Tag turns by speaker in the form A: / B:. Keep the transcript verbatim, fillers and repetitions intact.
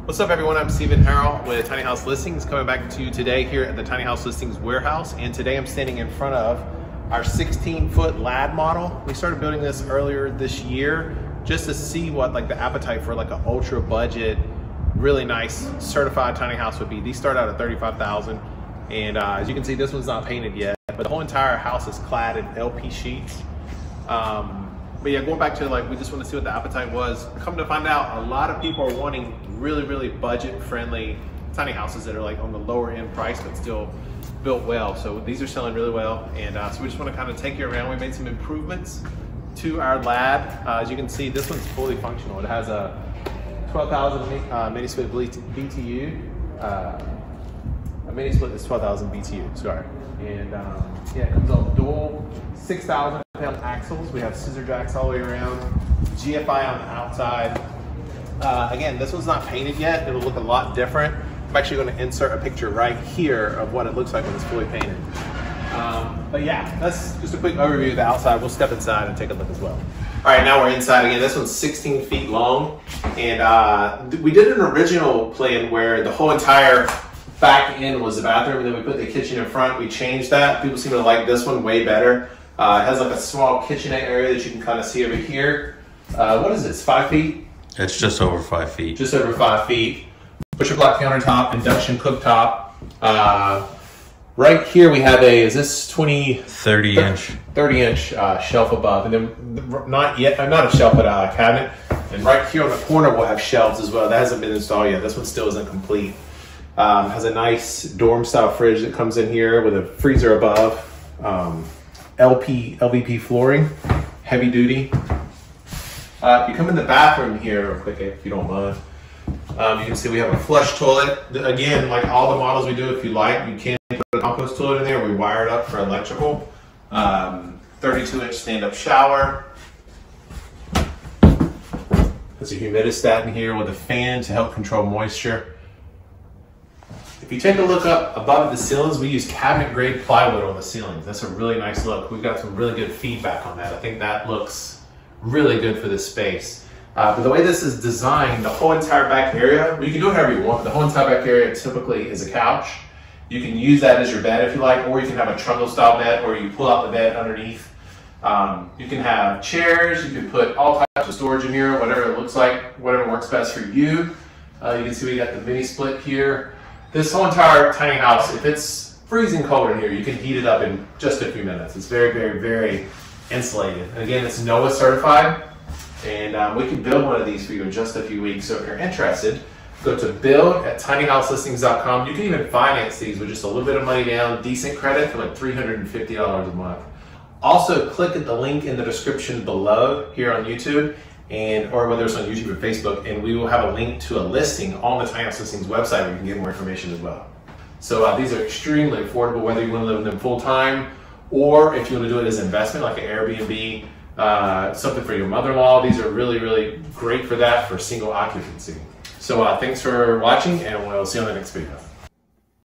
A: What's up everyone, I'm Stephen Harrell with Tiny House Listings, coming back to you today here at the Tiny House Listings warehouse. And today I'm standing in front of our sixteen foot lad model. We started building this earlier this year just to see what like the appetite for like an ultra budget, really nice certified tiny house would be. These start out at thirty-five thousand, and uh, as you can see, this one's not painted yet, but the whole entire house is clad in L P sheets. Um, But yeah, going back to like, we just want to see what the appetite was. Come to find out, a lot of people are wanting really, really budget-friendly tiny houses that are like on the lower end price, but still built well. So these are selling really well. And uh, so we just want to kind of take you around. We made some improvements to our lab. Uh, as you can see, this one's fully functional. It has a twelve thousand uh, mini split B T U. Uh, a mini split is twelve thousand B T U, sorry. And um, yeah, it comes on dual six thousand pound axles. We have scissor jacks all the way around, G F I on the outside. Uh, again, this one's not painted yet. It'll look a lot different. I'm actually going to insert a picture right here of what it looks like when it's fully painted. Um, but yeah, that's just a quick overview of the outside. We'll step inside and take a look as well. All right, now we're inside again. This one's sixteen feet long. And uh, we did an original plan where the whole entire back end was the bathroom, and then we put the kitchen in front. We changed that. People seem to like this one way better. Uh, it has like a small kitchenette area that you can kind of see over here. Uh, what is this, five feet?
B: It's just over five feet.
A: Just over five feet. Pusher block countertop, induction cooktop. Uh, right here we have a, is this twenty?
B: thirty inch.
A: thirty inch uh, shelf above, and then not yet, not a shelf, but a cabinet. And right here on the corner we'll have shelves as well. That hasn't been installed yet. This one still isn't complete. Um, has a nice dorm style fridge that comes in here with a freezer above. Um, L P, L V P flooring, heavy duty. Uh, if you come in the bathroom here real quick, if you don't mind, um, you can see we have a flush toilet. Again, like all the models we do, if you like, you can put a compost toilet in there. We wire it up for electrical. Um, thirty-two inch stand-up shower. There's a humidistat in here with a fan to help control moisture. If you take a look up above the ceilings, we use cabinet grade plywood on the ceilings. That's a really nice look. We've got some really good feedback on that. I think that looks really good for this space. Uh, but the way this is designed, the whole entire back area, well, you can do whatever you want, but the whole entire back area typically is a couch. You can use that as your bed if you like, or you can have a trundle style bed where you pull out the bed underneath. Um, you can have chairs, you can put all types of storage in here, whatever it looks like, whatever works best for you. Uh, you can see we got the mini split here. This whole entire tiny house, if it's freezing cold in here, you can heat it up in just a few minutes. It's very, very, very insulated. And again, it's NOAA certified, and um, we can build one of these for you in just a few weeks. So if you're interested, go to build at tiny house listings dot com. You can even finance these with just a little bit of money down, decent credit for like three hundred fifty dollars a month. Also, click at the link in the description below here on YouTube, and or whether it's on YouTube or Facebook, and we will have a link to a listing on the Tiny House Listings website where you can get more information as well. So uh, these are extremely affordable, whether you want to live in them full time, or if you want to do it as an investment, like an Airbnb, uh, something for your mother-in-law. These are really, really great for that, for single occupancy. So uh, thanks for watching, and we'll see you on the next video.